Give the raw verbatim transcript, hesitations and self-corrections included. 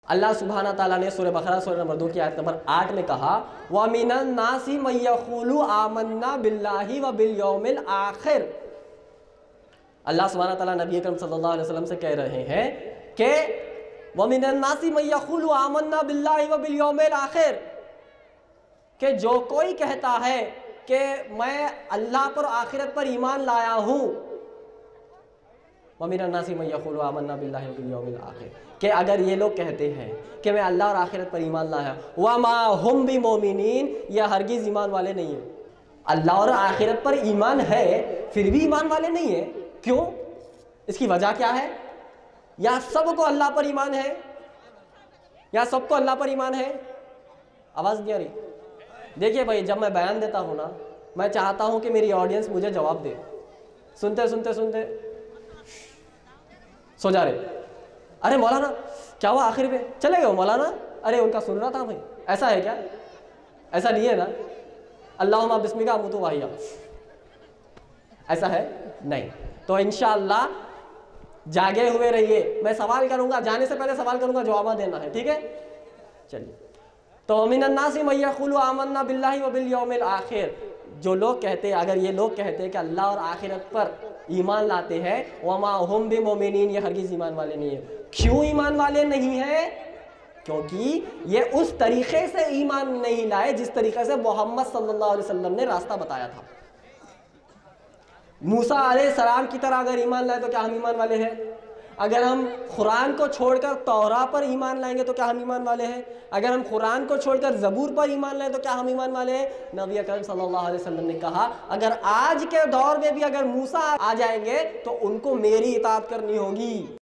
اللہ سبحانہ تعالیٰ نے سورہ بقرہ سورہ نمبر دو کی آیت نمبر آٹھ میں کہا وَمِنَ النَّاسِ مَن يَقُولُ آمَنَّا بِاللَّهِ وَبِالْيَوْمِ الْآخِرِ۔ اللہ سبحانہ تعالیٰ نبی اکرم صلی اللہ علیہ وسلم سے کہہ رہے ہیں کہ وَمِنَ النَّاسِ مَن يَقُولُ آمَنَّا بِاللَّهِ وَبِالْيَوْمِ الْآخِرِ، کہ جو کوئی کہتا ہے کہ میں اللہ پر آخرت پر ایمان لایا ہوں، وَمِنَ النَّاسِ مَن يَقُولُ آمَنَّا بِاللَّهِ وَبِالْيَوْمِ الْآخِرِ، کہ اگر یہ لوگ کہتے ہیں کہ میں اللہ اور آخرت پر ایمان لایا وَمَا هُمْ بِمُؤْمِنِينَ، یہ ہرگز ایمان والے نہیں ہیں۔ اللہ اور آخرت پر ایمان ہے پھر بھی ایمان والے نہیں ہیں، کیوں؟ اس کی وجہ کیا ہے؟ یا سب کو اللہ پر ایمان ہے، یا سب کو اللہ پر ایمان ہے؟ آواز نہیں آ رہی؟ دیکھیے بھائی، جب میں بیان دیتا ہوں نا، میں چاہتا ہوں کہ میری آڈینس مجھے جواب دے۔ سنتے سنتے سنتے سو جا رہے، ارے مولانا کیا ہوا آخر پہ چلے گئے مولانا، ارے ان کا سن رہا تھا بھائی، ایسا ہے کیا؟ ایسا نہیں ہے نا؟ اللہم بسمک اموت واحیا، ایسا ہے نہیں؟ تو انشاءاللہ جاگے ہوئے رہیے، میں سوال کروں گا، جانے سے پہلے سوال کروں گا، جواب دینا ہے، ٹھیک ہے؟ چلیے، تو من الناس من یقول آمنا باللہ وبالیوم الآخر، جو لوگ کہتے ہیں، اگر یہ لوگ کہتے ہیں کہ اللہ اور آخرت پر ایمان لاتے ہیں، وما ہم بمؤمنین، یہ ہرگز ایمان والے نہیں ہیں۔ کیوں ایمان والے نہیں ہیں؟ کیونکہ یہ اس طریقے سے ایمان نہیں لائے جس طریقے سے محمد صلی اللہ علیہ وسلم نے راستہ بتایا تھا۔ موسیٰ علیہ السلام کی طرح اگر ایمان لائے تو کیا ہم ایمان والے ہیں؟ اگر ہم قرآن کو چھوڑ کر توراہ پر ایمان لائیں گے تو کیا ہم ایمان والے ہیں؟ اگر ہم قرآن کو چھوڑ کر زبور پر ایمان لائیں تو کیا ہم ایمان والے ہیں؟ نبی اکرم صلی اللہ علیہ وسلم نے کہا اگر آج کے دور میں بھی اگر موسیٰ آ جائیں گے تو ان کو میری اطاعت کرنی ہوگی۔